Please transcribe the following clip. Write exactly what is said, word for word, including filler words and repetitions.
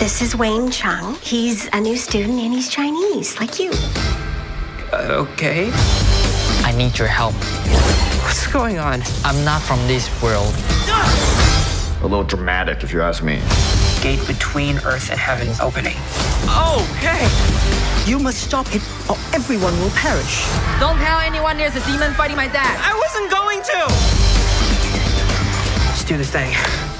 This is Wayne Chung. He's a new student and he's Chinese, like you. Uh, okay. I need your help. What's going on? I'm not from this world. A little dramatic, if you ask me. Gate between Earth and heaven is opening. Okay. You must stop it, or everyone will perish. Don't tell anyone there's a demon fighting my dad. I wasn't going to. Let's do this thing.